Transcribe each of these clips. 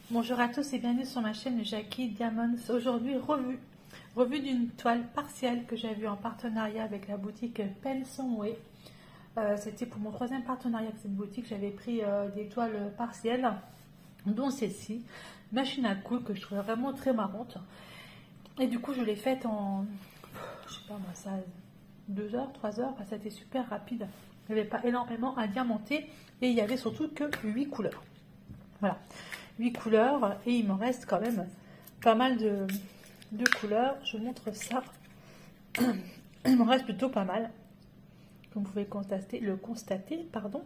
Bonjour à tous et bienvenue sur ma chaîne Jackie Diamonds. Aujourd'hui, revue d'une toile partielle que j'ai vue en partenariat avec la boutique Pen Someway. C'était pour mon troisième partenariat avec cette boutique. J'avais pris des toiles partielles, dont celle-ci, machine à coudre, que je trouvais vraiment très marrante. Et du coup, je l'ai faite en, je sais pas moi, ça, 2 heures, 3 heures. Enfin, ça a été super rapide. Il n'y avait pas énormément à diamanter et il y avait surtout que 8 couleurs. Voilà, 8 couleurs et il m'en reste quand même pas mal de couleurs. Je vous montre ça. Il m'en reste plutôt pas mal, comme vous pouvez le constater, pardon.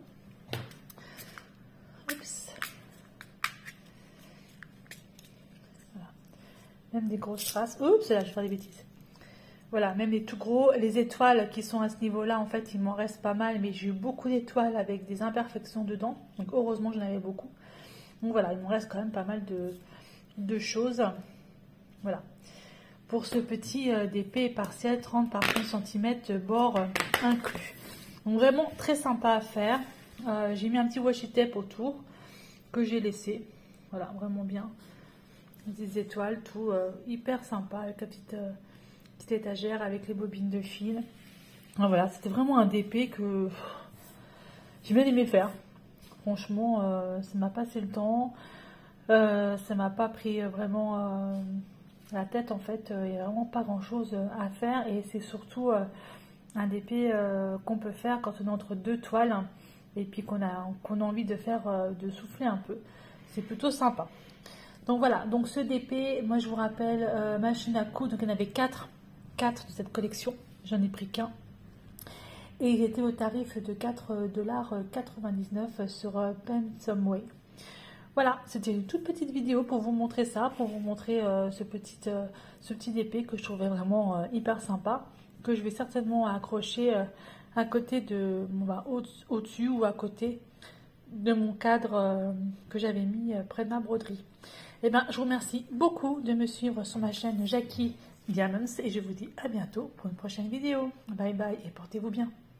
Oups. Voilà. Même des grosses traces. Oups, là je vais faire des bêtises. Voilà, même les tout gros, les étoiles qui sont à ce niveau-là, en fait, il m'en reste pas mal, mais j'ai eu beaucoup d'étoiles avec des imperfections dedans. Donc heureusement, j'en avais beaucoup. Donc voilà, il me reste quand même pas mal de choses. Voilà. Pour ce petit DP partiel, 30 par 30 cm, bord inclus. Donc vraiment très sympa à faire. J'ai mis un petit washi tape autour que j'ai laissé. Voilà, vraiment bien. Des étoiles, tout hyper sympa avec la petite étagère avec les bobines de fil. Donc voilà, c'était vraiment un DP que j'ai bien aimé faire. Franchement, ça m'a passé le temps, ça m'a pas pris vraiment la tête en fait, il n'y a vraiment pas grand chose à faire et c'est surtout un DP qu'on peut faire quand on est entre deux toiles et puis qu'on a envie de faire, de souffler un peu. C'est plutôt sympa. Donc voilà, donc ce DP, moi je vous rappelle, machine à coudre, donc il y en avait 4 de cette collection, j'en ai pris qu'un. Et il était au tarif de 4,99 $ sur Pen Someway. Voilà, c'était une toute petite vidéo pour vous montrer ça, pour vous montrer ce petit DP que je trouvais vraiment hyper sympa, que je vais certainement accrocher à côté de, au-dessus ou à côté de mon cadre que j'avais mis près de ma broderie. Et ben, je vous remercie beaucoup de me suivre sur ma chaîne Jackie Diamonds et je vous dis à bientôt pour une prochaine vidéo. Bye bye et portez-vous bien.